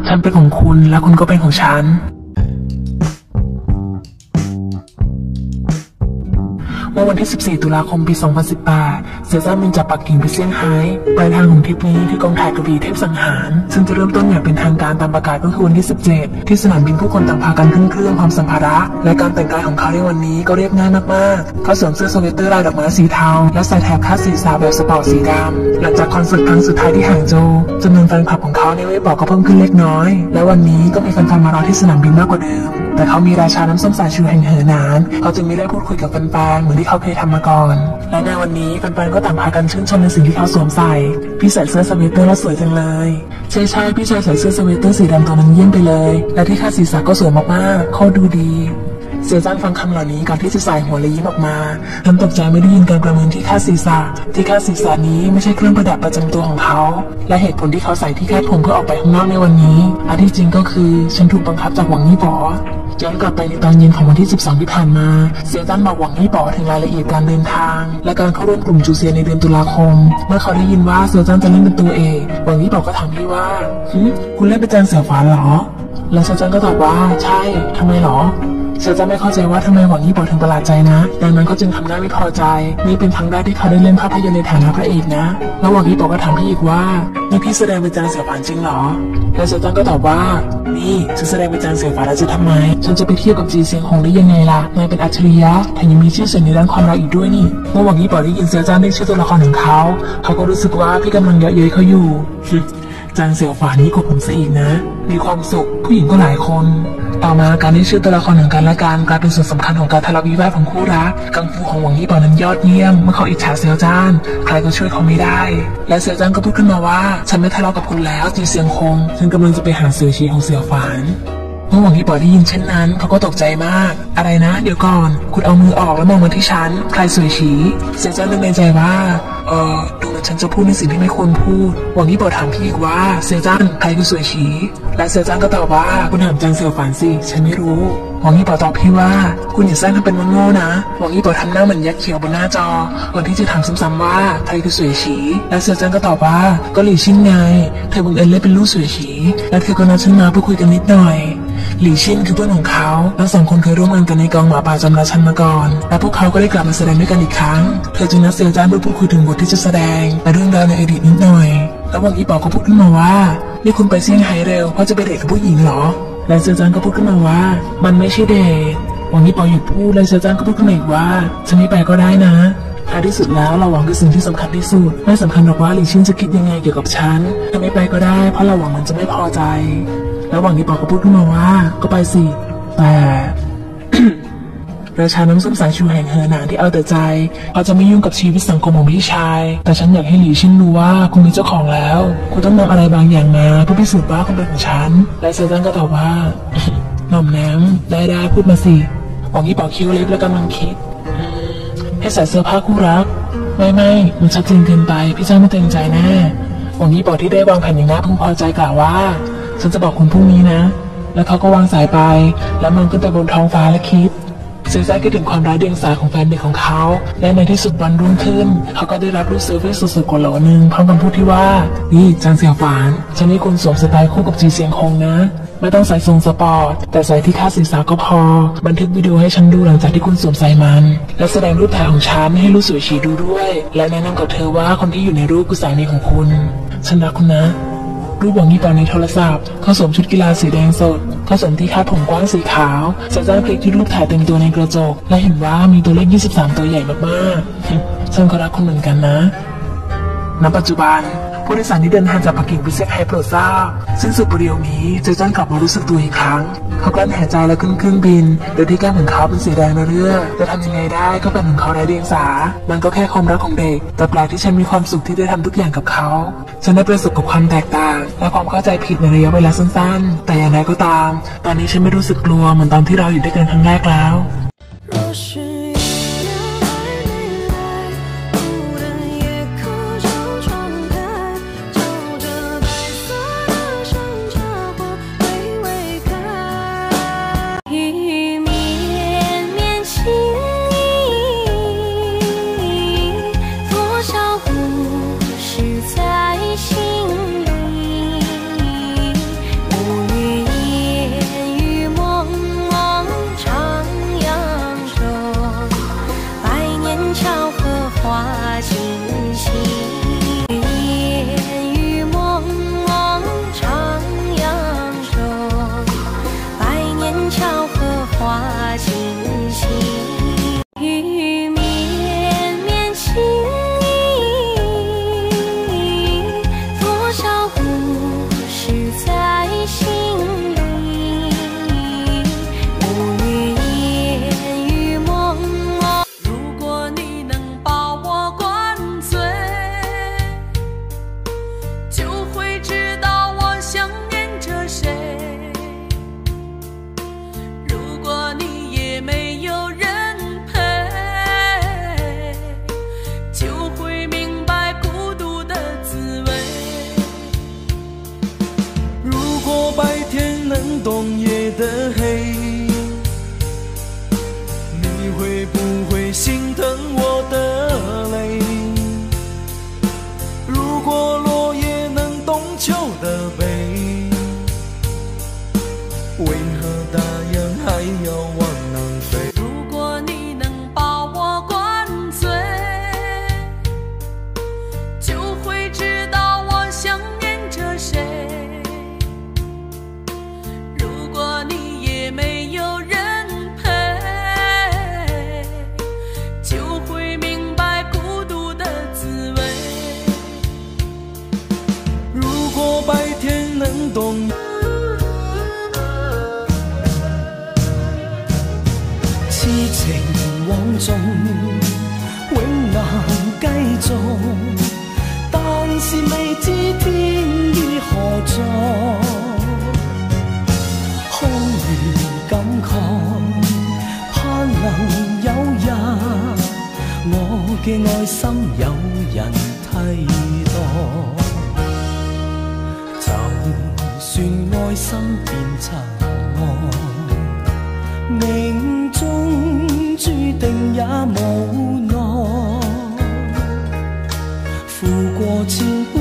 ฉันเป็นของคุณและคุณก็เป็นของฉันเมื่อวันที่ 14 ตุลาคม ปี 2018 เสี่ยจ้านบินจากปักกิ่งไปเซี่ยงไฮ้ปลายทางของทริปนี้ที่กองถ่ายกระบี่เทพสังหารซึ่งจะเริ่มต้นอย่างเป็นทางการตามประกาศก็คือวันที่ 17 ที่สนามบินผู้คนต่างพากันขึ้นเครื่องพร้อมสัมภาระและการแต่งกายของเขาในวันนี้ก็เรียบง่ายมากๆเขาสวมเสื้อสเวตเตอร์ลายดอกไม้สีเทาและใส่แถบคาดศีรษะแบบสปอร์ตสีดำหลังจากคอนเสิร์ตครั้งสุดท้ายที่ห่างโจวจำนวนแฟนคลับของเขาในเว็บบอกก็เพิ่มขึ้นเล็กน้อยและวันนี้ก็มีแฟนๆมารอที่สนามบินมากกว่าเดิมแต่เขามีราชาน้ำส้มสายชูแห่งเหอหนานเขาจึงไม่ได้พูดคุยกับแฟนๆเหมือนที่เขาเคยทำมาก่อนและในวันนี้แฟนๆก็ต่างพากันชื่นชมในสิ่งที่เขาสวมใส่พี่ใส่เสื้อสเวตเตอร์แล้วสวยจังเลยใช่ๆพี่ชายใส่เสื้อสเวตเตอร์สีดำตัวนั้นเยี่ยมไปเลยและที่คาดศีรษะก็สวยมากๆโคตรดูดีเสี่ยจ้านฟังคำเหล่านี้ก่อนที่จะใส่หัวและยิ้มออกมาท่านตกใจไม่ได้ยินการประเมินที่คาดศีรษะนี้ไม่ใช่เครื่องประดับประจำตัวของเขาและเหตุผลที่เขาใส่ที่คาดผมเพื่อออกไปข้างนอกในวันนี้อันที่จริงก็คือฉันถูกบังคับจากหวังยี่ป๋อย้อนกลับไปในตอนเย็นของวันที่ 12 ที่ผ่านมาเสี่ยจ้านบอกหวังยี่ป๋อถึงรายละเอียดการเดินทางและการเข้าร่วมกลุ่มจูเซียในเดือนตุลาคมเมื่อเขาได้ยินว่าเสี่ยจ้านจะเล่นเป็นตัวเอกหวังยี่ป๋อก็ถามพี่ว่าคุณเล่นเป็นจางเสี่ยวฝานเหรอแล้วเสี่ยจ้านก็ตอบว่าใช่ทำไมหรอเสี่ยจ้านไม่เข้าใจว่าทำไมหวังยี่ป๋อถึงประหลาดใจนะดังนั้นเขาจึงทำหน้าไม่พอใจนี่เป็นครั้งแรกที่เขาได้เล่นภาพยนตร์ในฐานะพระเอกนะแล้วหวังยี่ป๋อก็ถามพี่อีกว่านี่พี่แสดงเป็นจางเสี่ยวฝานจริงเหรอแล้วเสี่ยจ้านก็ตอบว่านี่ฉันแสดงเป็นจางเสี่ยวฝานแล้วจะทำไมฉันจะไปเทียบกับจีเซียงฮงได้ยังไงล่ะนายเป็นอัจฉริยะแถมยังมีชื่อเสียงในด้านความรักอีกด้วยนี่เมื่อหวังยี่ป๋อได้ยินเสี่ยจ้านเรียกชื่อตัวละครของเขาก็รู้สึกว่าพี่กำลังเยาะเย้ยเขาอยู่จางเสี่ยวฝานนี้กดผมซะอีกนะมีความสุขผู้หญิงก็หลายคนต่อมาการที่ชื่อตัวละครของกันและกันกลายเป็นส่วนสำคัญของการทะเลาะวิวาทของคู่รักกังฟูของหวังยี่ป๋อนั้นยอดเยี่ยมเมื่อเขาอิจฉาเสี่ยวจ้านใครก็ช่วยเขาไม่ได้และเสี่ยวจ้านก็พูดขึ้นมาว่าฉันไม่ทะเลาะกับคุณแล้วจีเซียงคงฉันกำลังจะไปหาเสี่ยวชีของเสี่ยวฝานเมื่อหวังยี่ป๋อได้ยินเช่นนั้นเขาก็ตกใจมากอะไรนะเดี๋ยวก่อนคุณเอามือออกแล้วมองมาที่ฉันใครสวยฉีเสี่ยวจ้านนึกในใจว่าดูเหมือนฉันจะพูดในสิ่งที่ไม่ควรพูดหวังยี่ป๋อถามพี่อีกว่าเสี่ยวจ้านใครคือสวยฉีและเสี่ยวจ้านก็ตอบว่าคุณถามจางเสี่ยวฝานสิฉันไม่รู้หวังยี่ป๋อตอบพี่ว่าคุณอย่าแซงทำเป็นว่าโง่นะหวังยี่ป๋อทำหน้าเหมือนยักษ์เขียวบนหน้าจอก่อนที่จะถามซ้ำๆว่าใครคือสวยฉีและเสี่ยวจ้านก็ตอบว่าก็หลี่ชินไงเธอบังเอิญเล่นเป็นลูกสวยฉีและเธอก็นัดฉันมาเพื่อคุยกันนิดหน่อยหลี่ชินคือเพื่อนของเขาทั้งสองคนเคยร่วมงานกันในกองหมาป่าจำราชันมาก่อนและพวกเขาก็ได้กลับมาแสดงด้วยกันอีกครั้งเธอจึงนัดเสี่ยวจ้านเพื่อพูดคุยถึงบทที่จะแสดงและเรื่องราวในอดีตนิดหน่อยแล้วหวังยี่ป๋อก็พูดขึ้นมาว่านี่คุณไปเซี่ยงไฮ้เร็วเพราะจะไปเดทกับผู้หญิงเหรอและเสี่ยวจ้านก็พูดขึ้นมาว่ามันไม่ใช่เดทหวังยี่ป๋อหยุดพูดและเสี่ยวจ้านก็พูดขึ้นมาอีกว่าฉันไม่ไปก็ได้นะท้ายที่สุดแล้วเราหวังคือสิ่งที่สำคัญที่สุดไม่สำคัญหรอกว่าหลี่ชินจะคิดยังไงเกี่ยวกับฉันถ้าไม่ไปก็ได้เพราะเราหวังมันจะไม่พอใจแล้วหวังยี่ป๋อก็พูดขึ้นมาว่าก็ไปสิแต่ ราชาน้ำส้มสายชูแห่งเหอหนานที่เอาแต่ใจเขาจะไม่ยุ่งกับชีวิตสังคมของพี่ชายแต่ฉันอยากให้หลี่ชินรู้ว่าคุณมีเจ้าของแล้วคุณต้องนำอะไรบางอย่างมาเพื่อพิสูจน์ว่าคุณเป็นของฉันและเสี่ยวจ้านก็ตอบว่า หน่อมน้ำได้พูดมาสิหวังยี่ป๋อคิ้วเล็บแล้วกำลังคิดให้ใส่เสื้อผ้าคู่รักไม่มันชัดเจนเกินไปพี่เจ้าไม่เต็มใจแน่หวังยี่ป๋อที่ได้วางแผนอย่างน่าพึงพอใจกล่าวว่าฉันจะบอกคุณพรุ่งนี้นะแล้วเขาก็วางสายไปแล้วมองขึ้นไปบนท้องฟ้าและคิดเสียใจคิดถึงความไร้เดียงสาของแฟนเด็กของเขาและในที่สุดวันรุ่งขึ้นเขาก็ได้รับรูปเซอร์ฟี่สุดๆกว่าโหลนึงพร้อมคำพูดที่ว่านี่จางเสี่ยวฝานฉันให้คุณสวมสไตล์คู่กับจีเซียงคงนะไม่ต้องใส่ทรงสปอร์ตแต่ใส่ที่คาดศีรษะก็พอบันทึกวิดีโอให้ฉันดูหลังจากที่คุณสวมใส่มันและแสดงรูปถ่ายของฉันให้ลูกสวยฉีดูด้วยและแนะนำกับเธอว่าคนที่อยู่ในรูปคือสามีของคุณฉันรักคุณนะรูปหวังยี่ป๋อในโทรศัพท์เขาสวมชุดกีฬาสีแดงสดเขาสวมที่คาดผมกว้างสีขาวเสี่ยวจ้านพลิกที่รูปถ่ายเต็มตัวในกระจกและเห็นว่ามีตัวเลข23ตัวใหญ่มากๆฉันก็รักคุณเหมือนกันนะณปัจจุบันผู้โดยสารที่เดินทางจากปักกิ่งไปเซี่ยงไฮ้โปรดทราบซึ่งสุดประเดี๋ยวนี้เสี่ยวจ้านกลับมารู้สึกตัวอีกครั้งเขากลั้นหายใจแล้วขึ้นเครื่องบินโดยที่แก้มของเขาเป็นสีแดงเรื่อจะทำยังไงได้ก็เป็นของเขาไร้เดียงสามันก็แค่ความรักของเด็กแต่แปลกที่ฉันมีความสุขที่ได้ทำทุกอย่างกับเขาฉันได้ประสบกับความแตกต่างและความเข้าใจผิดในระยะเวลาสั้นๆแต่อย่างไรก็ตามตอนนี้ฉันไม่รู้สึกกลัวเหมือนตอนที่เราอยู่ด้วยกันครั้งแรกแล้ว无冬夜的黑，你会不会心疼我的泪？如果落叶能懂秋的悲，为何大雁还要往南飞？ 如果你能把我灌醉，就会知道我想念着谁。如果你也没有人陪，就会明白孤独的滋味。 如果白天能懂痴情往縱，永難繼續，但是未知天意何在，空餘感慨，盼能有日我嘅愛心有人替代。就算愛心變塵埃，命中注定也無奈，負過千般